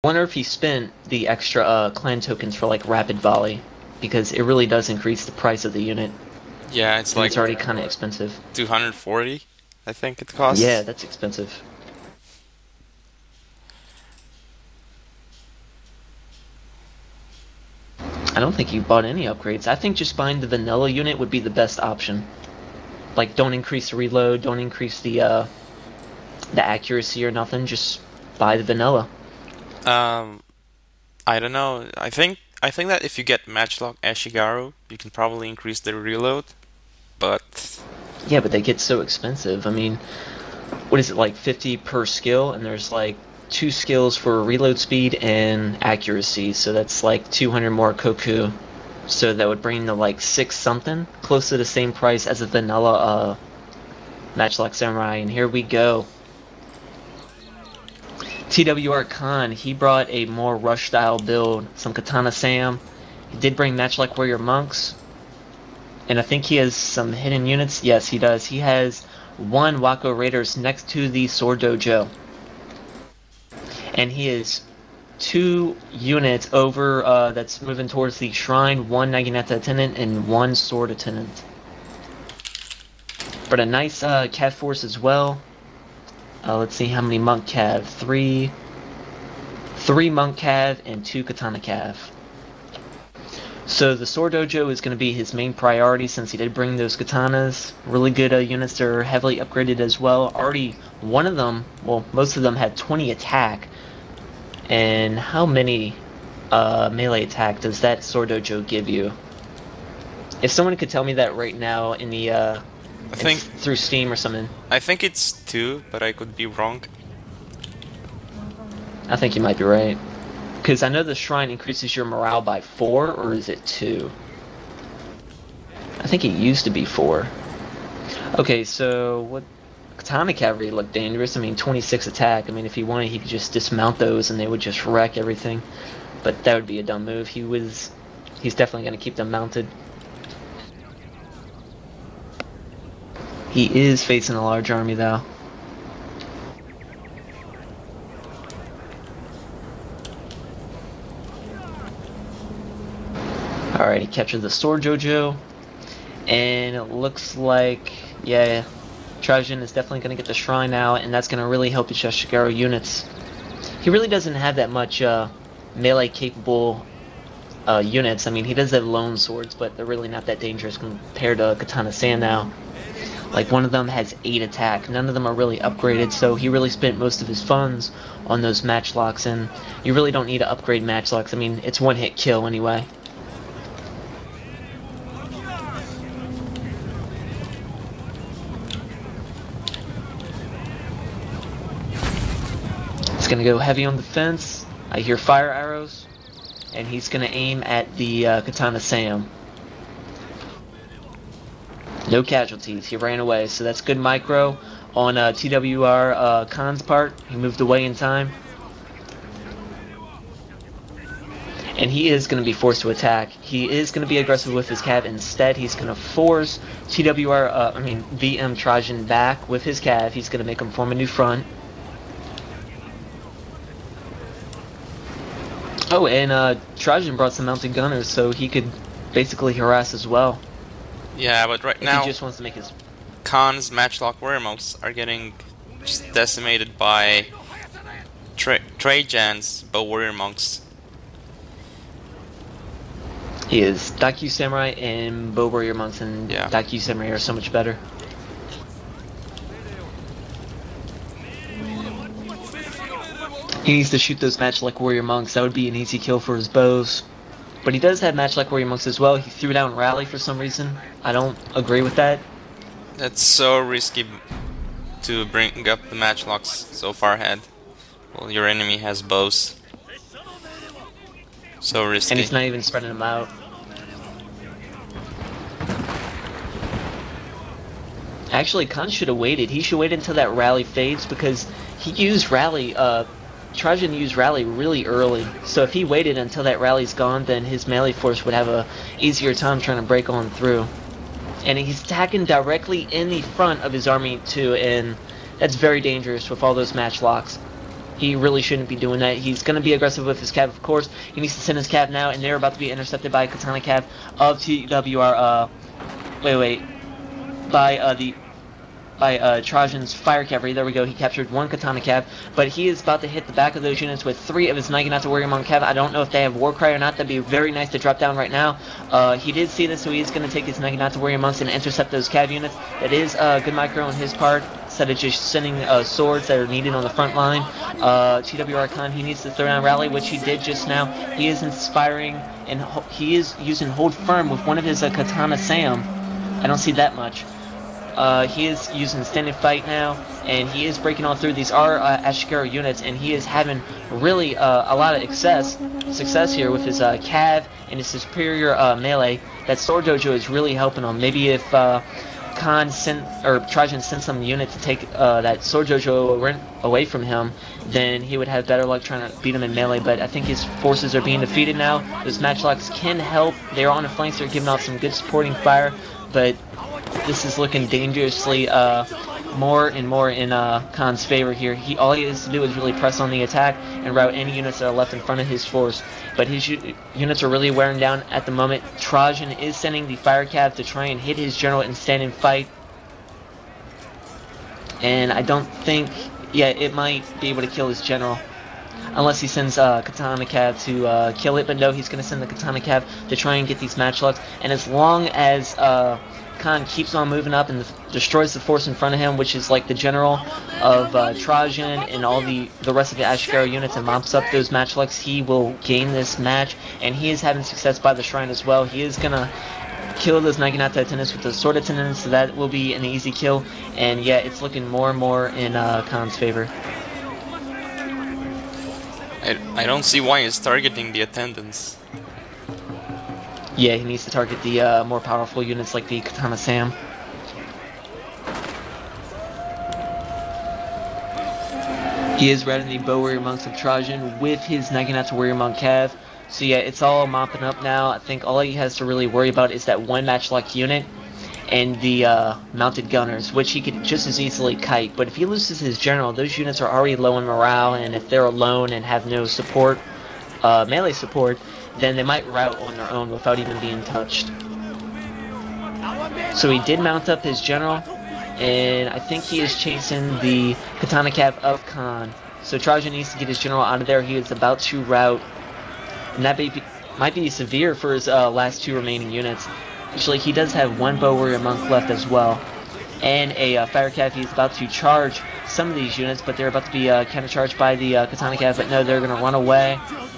Wonder if he spent the extra clan tokens for like rapid volley, because it really does increase the price of the unit. Yeah, it's And like it's already kind of expensive. 240, I think it Yeah, costs. that's expensive. I don't think you bought any upgrades. I think just buying the vanilla unit would be the best option. Like, don't increase the reload, don't increase the accuracy or nothing. Just buy the vanilla. I don't know. I think that if you get Matchlock Ashigaru, you can probably increase the reload, but Yeah, but they get so expensive. I mean, what is it, like 50 per skill? And there's like 2 skills for reload speed and accuracy, so that's like 200 more Koku. So that would bring to like 6 something, close to the same price as a vanilla Matchlock Samurai. And here we go. TWR Khan, he brought a more rush style build, some Katana Sam. He did bring Matchlock Warrior Monks. And I think he has some hidden units. Yes, he does. He has 1 Wako Raiders next to the Sword Dojo. And he is 2 units over that's moving towards the Shrine, 1 Naginata Attendant and 1 Sword Attendant. But a nice Cav force as well. Let's see how many Monk Cav. 3 Monk Cav and 2 Katana Cav. So the Sword Dojo is going to be his main priority since he did bring those katanas. Really good units that are heavily upgraded as well. Already one of them, well, most of them had 20 attack. And how many melee attack does that Sword Dojo give you? If someone could tell me that right now in the I think through Steam or something. I think it's 2, but I could be wrong. I think you might be right. Because I know the Shrine increases your morale by 4, or is it 2? I think it used to be 4. Okay, so what... Katana Cavalry look dangerous. I mean, 26 attack. I mean, if he wanted, he could just dismount those and they would just wreck everything. But that would be a dumb move. He's definitely going to keep them mounted. He is facing a large army, though. Alright, he captured the Sword Dojo. And it looks like, yeah, Trajan is definitely going to get the Shrine now, and that's going to really help his Ashigaru units. He really doesn't have that much melee-capable units. I mean, he does have lone swords, but they're really not that dangerous compared to Katana San now. Like, one of them has 8 attack. None of them are really upgraded, so he really spent most of his funds on those matchlocks, and you really don't need to upgrade matchlocks. I mean, it's one-hit kill anyway. He's gonna go heavy on the fence. I hear fire arrows, and he's gonna aim at the Katana Sam. No casualties. He ran away, so that's good micro on TWR Khan's part. He moved away in time. And he is going to be forced to attack. He is going to be aggressive with his Cav. Instead, he's going to force VM Trajan back with his Cav. He's going to make him form a new front. Oh, and Trajan brought some mounted gunners, so he could basically harass as well. Yeah, but right now, he just wants to make his... Khan's Matchlock Warrior Monks are getting just decimated by Trajan's Bow Warrior Monks. He is. Daikyu Samurai and Bow Warrior Monks and Daikyu Samurai are so much better. He needs to shoot those Matchlock Warrior Monks. That would be an easy kill for his bows. But he does have Matchlock Warrior Monks as well. He threw down Rally for some reason. I don't agree with that. That's so risky to bring up the Matchlocks so far ahead. Well, your enemy has bows. So risky. And he's not even spreading them out. Actually, Khan should have waited. He should wait until that Rally fades because he used Rally, Trajan used Rally really early. So if he waited until that Rally's gone, then his melee force would have a easier time trying to break on through. And he's attacking directly in the front of his army too, and that's very dangerous with all those matchlocks. He really shouldn't be doing that. He's going to be aggressive with his cav, of course. He needs to send his cav now, and they're about to be intercepted by a Katana cav of TWR. By Trajan's fire cavalry. There we go. He captured one Katana cav, but he is about to hit the back of those units with 3 of his Naginata Warrior Monk cav. I don't know if they have Warcry or not. That'd be very nice to drop down right now. He did see this, so he's going to take his Naginata Warrior Monks and intercept those cav units. That is good micro on his part, instead of just sending swords that are needed on the front line. TWR Khan, he needs to throw down rally, which he did just now. He is inspiring, and he is using hold firm with one of his Katana Sam. I don't see that much. He is using standing fight now, and he is breaking on through. These are Ashigaru units, and he is having really a lot of success here with his cav and his superior melee. That Sword Dojo is really helping him. Maybe if Trajan sent some unit to take that Sword Dojo away from him, then he would have better luck trying to beat him in melee. But I think his forces are being defeated now. Those matchlocks can help. They're on the flanks. They're giving off some good supporting fire, but this is looking dangerously more and more in Khan's favor here. All he has to do is really press on the attack and rout any units that are left in front of his force. But his units are really wearing down at the moment. Trajan is sending the fire cav to try and hit his general and stand and fight. And I don't think, yeah, it might be able to kill his general. Unless he sends Katana Cav to kill it, but no, he's going to send the Katana Cav to try and get these matchlocks. And as long as Khan keeps on moving up and destroys the force in front of him, which is like the general of Trajan and all the rest of the Ashigaru units, and mops up those matchlocks, he will gain this match. And he is having success by the shrine as well. He is going to kill those Naginata attendants with the sword attendants, so that will be an easy kill. And yeah, it's looking more and more in Khan's favor. I don't see why he's targeting the attendants. Yeah, he needs to target the more powerful units like the Katana Sam. He is routing the Bow Warrior Monks of Trajan with his Naginata Warrior Monk Cav. So yeah, it's all mopping up now. I think all he has to really worry about is that one matchlock unit and the mounted gunners, which he could just as easily kite. But if he loses his general, those units are already low in morale, and if they're alone and have no support, melee support, then they might rout on their own without even being touched. So he did mount up his general, and I think he is chasing the Katana Cav of Khan. So Trajan needs to get his general out of there. He is about to rout, and that might be severe for his last 2 remaining units. Actually, he does have 1 Bow Warrior Monk left as well, and a Fire Cav. He's about to charge some of these units, but they're about to be counter-charged by the Katana Cav, but no, they're going to run away.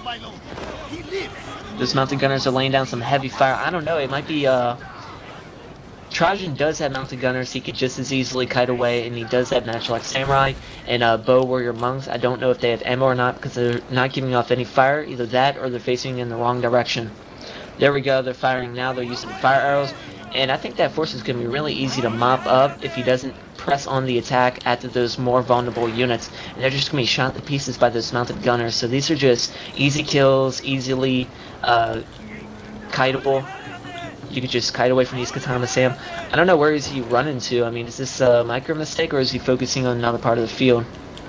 Those mounted gunners are laying down some heavy fire. I don't know, it might be, Trajan does have mounted gunners. He could just as easily kite away, and he does have matchlock samurai and Bow Warrior Monks. I don't know if they have ammo or not, because they're not giving off any fire. Either that, or they're facing in the wrong direction. There we go, they're firing now, they're using fire arrows, and I think that force is going to be really easy to mop up if he doesn't press on the attack at those more vulnerable units. And they're just going to be shot to pieces by those mounted gunners, so these are just easy kills, easily kiteable. You could just kite away from these Katana Sam. I don't know, where is he running to? I mean, is this a micro mistake, or is he focusing on another part of the field?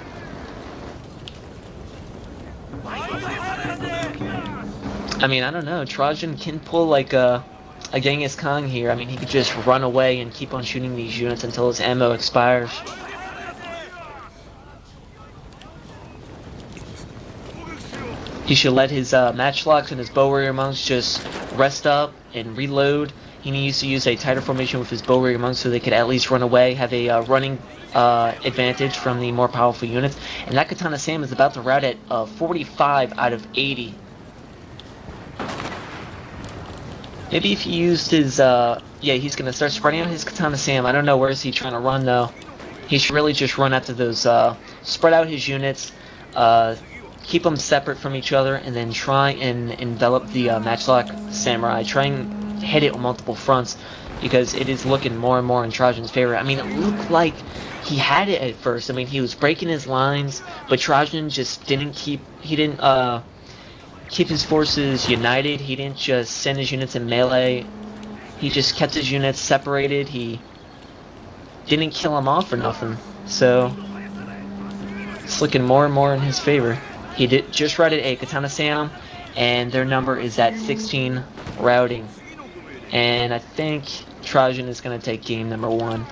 I mean, I don't know. Trajan can pull like a Genghis Khan here. I mean, he could just run away and keep on shooting these units until his ammo expires. He should let his matchlocks and his Bow Warrior Monks just rest up and reload. He needs to use a tighter formation with his Bow Warrior Monks so they could at least run away, have a running advantage from the more powerful units. And that Katana Sam is about to rout at 45 out of 80. Maybe if he used his, yeah, he's going to start spreading out his Katana Sam. I don't know, where is he trying to run, though? He should really just run after those, spread out his units, keep them separate from each other, and then try and envelop the matchlock samurai. Try and hit it on multiple fronts, because it is looking more and more in Trajan's favor. I mean, it looked like he had it at first. I mean, he was breaking his lines, but Trajan just didn't keep his forces united. He didn't just send his units in melee. He just kept his units separated. He didn't kill them off or nothing. So It's looking more and more in his favor. He did just routed a Katana Sam, and their number is at 16 routing. And I think Trajan is going to take game number 1.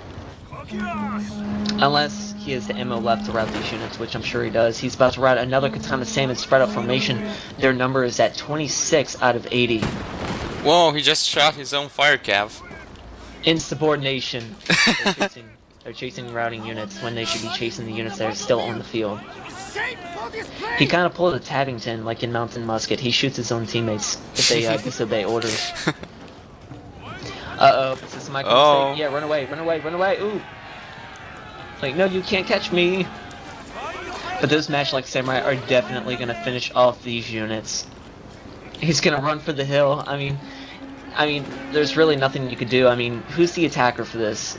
Unless he has the ammo left to route these units, which I'm sure he does. He's about to route another Katana Sam in spread out formation. Their number is at 26 out of 80. Whoa, he just shot his own fire cav. Insubordination. They're chasing routing units when they should be chasing the units that are still on the field. He kind of pulled a Tabbington like in Mountain Musket. He shoots his own teammates if they disobey orders. Uh-oh, is this my mistake? Yeah, run away, run away, run away, ooh! Like, no, you can't catch me! But those Matchlock Samurai are definitely gonna finish off these units. He's gonna run for the hill. I mean, there's really nothing you could do. I mean, who's the attacker for this?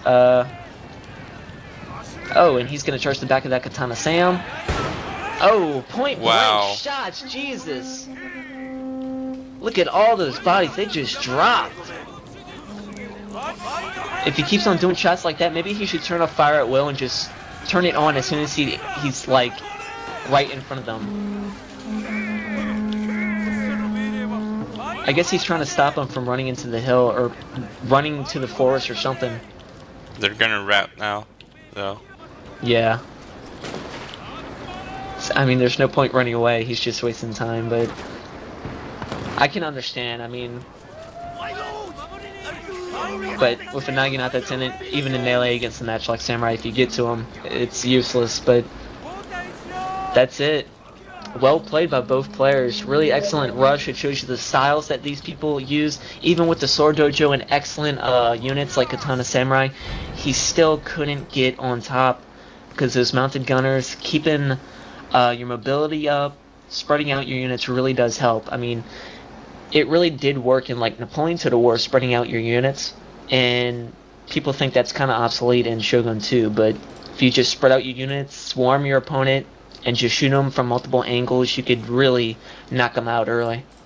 Oh, and he's gonna charge the back of that Katana Sam. Oh, point blank shots, Jesus! Look at all those bodies, they just dropped. If he keeps on doing shots like that, maybe he should turn off fire at will and just turn it on as soon as he's like right in front of them. I guess he's trying to stop him from running into the hill or running to the forest or something. They're gonna rout now, though. Yeah. I mean, there's no point running away. He's just wasting time, but I can understand. I mean, but with a Naginata that's in it, even in melee against the Matchlock Samurai, if you get to him, it's useless. But that's it. Well played by both players. Really excellent rush. It shows you the styles that these people use. Even with the Sword Dojo and excellent units like Katana Samurai, he still couldn't get on top because those mounted gunners keeping your mobility up, spreading out your units really does help. I mean, it really did work in like Napoleon Total War, spreading out your units, and people think that's kind of obsolete in Shogun 2, but if you just spread out your units, swarm your opponent, and just shoot them from multiple angles, you could really knock them out early.